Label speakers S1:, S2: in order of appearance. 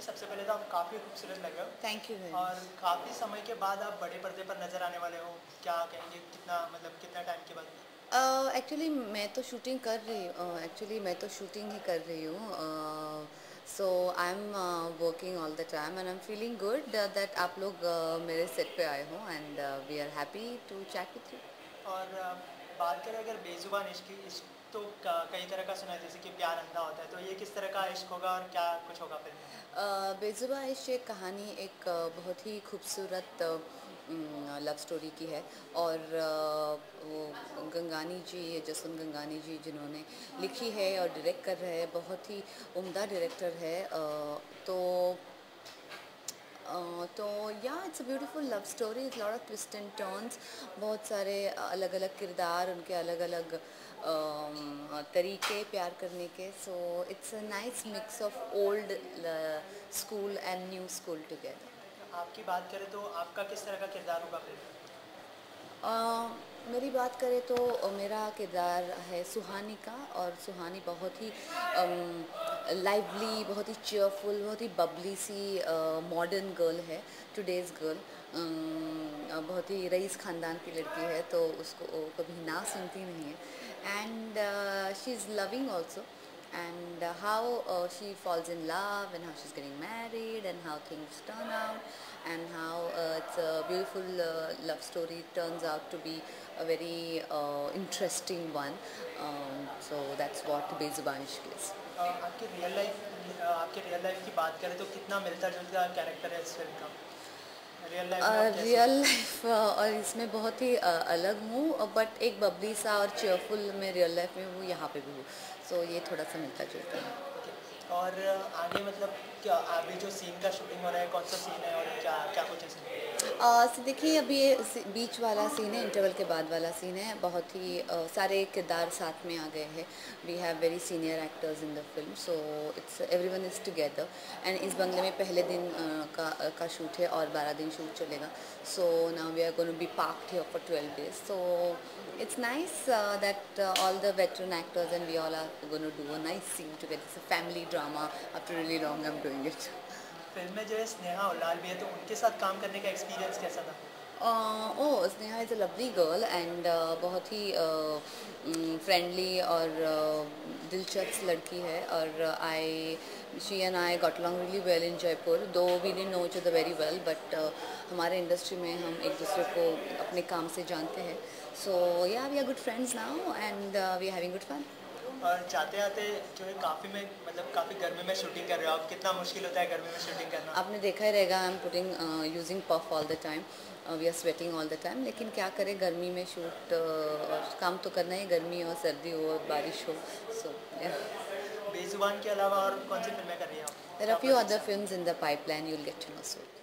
S1: सबसे पहले तो आप काफ़ी खूबसूरत लगे हो।
S2: थैंक यू वेरी
S1: और
S2: मच।
S1: काफ़ी समय के बाद आप बड़े पर्दे पर नज़र आने वाले हो, क्या कहेंगे कितना मतलब कितना टाइम के बाद?
S2: एक्चुअली मैं तो शूटिंग कर रही हूँ, एक्चुअली मैं तो शूटिंग ही कर रही हूँ। So I am working all the time and I am feeling good that आप लोग मेरे सेट पे आए हो and we are happy to chat with you.
S1: और बात करें अगर बेज़ुबान इश्क की, इश्क तो कई तरह का सुना है, जैसे कि प्यार अंधा होता है, तो ये किस तरह का इश्क होगा और क्या कुछ होगा फिल्म में?
S2: बेजुबा इश्क एक कहानी एक बहुत ही खूबसूरत लव स्टोरी की है और वो गंगानी जी, जसवंत गंगानी जी जिन्होंने लिखी है और डायरेक्ट कर रहे हैं, बहुत ही उम्दा डायरेक्टर है। तो तो yeah it's a beautiful love story, it's lot of twist and turns, बहुत सारे अलग अलग किरदार, उनके अलग अलग तरीके प्यार करने के। So it's a nice mix of old school and new school together.
S1: आपकी बात करें तो आपका किस तरह का किरदार होगा फिल्म में?
S2: मेरी बात करें तो मेरा किरदार है सुहानी का, और सुहानी बहुत ही लाइवली, बहुत ही चेयरफुल, बहुत ही बबली सी मॉडर्न गर्ल है, टुडेज़ गर्ल। बहुत ही रईस ख़ानदान की लड़की है, तो उसको वो कभी ना सुनती नहीं है and she is loving also, and how she falls in love and how she's getting married and how things turn out and how it's a beautiful love story turns out to be a very interesting one. So that's what Bezuban Ishq is.
S1: आपके real life की बात करें तो कितना मिलता जुलता character है इस फिल्म का? रियल लाइफ में आप कैसे?
S2: रियल लाइफ और इसमें बहुत ही अलग हूँ, बट एक बबली सा और चेयरफुल मैं रियल लाइफ में हूँ, यहाँ पे भी हूँ। सो ये थोड़ा सा मिलता जुलता है।
S1: ओके। और आगे मतलब क्या अभी जो सीन का शूटिंग हो रहा है, कौन सा सीन है और क्या क्या कुछ है इसमें?
S2: देखिए, अभी ये बीच वाला सीन है, इंटरवल के बाद वाला सीन है। बहुत ही सारे किरदार साथ में आ गए हैं। We have very senior actors in the film, so it's everyone is together and इस बंगले में पहले दिन का शूट है और 12 दिन शूट चलेगा। So now we are going to be parked here for 12 days, so it's nice that all the veteran actors and we all are going to do a nice scene together. It's a family drama. After really long I'm doing it.
S1: Film में जो है स्नेहा उल्लाल भी है, तो उनके साथ काम करने का एक्सपीरियंस कैसा था?
S2: Oh, Sneha is a lovely girl and बहुत ही फ्रेंडली और दिलचस्प लड़की है। और I she and I got along really well in Jaipur, though we didn't know each other very well, but हमारे इंडस्ट्री में हम एक दूसरे को अपने काम से जानते हैं। So yeah we are good friends now and we are having good fun.
S1: और जाते आते जो है काफ़ी में मतलब काफ़ी गर्मी में शूटिंग कर रहे हो आप, कितना मुश्किल होता है गर्मी में शूटिंग करना?
S2: आपने देखा ही रहेगा, I am putting using puff all the time, we are sweating all the time, लेकिन क्या करें, गर्मी में शूट और काम तो करना ही, गर्मी और सर्दी हो और बारिश हो। सो
S1: बेजुबान के अलावा और कौन सी फिल्में कर रही हैं आप?
S2: देयर
S1: क्या
S2: आर फ्यू अदर
S1: प्रोजेक्ट्स हैं?
S2: Films in the pipeline, you will get to know soon.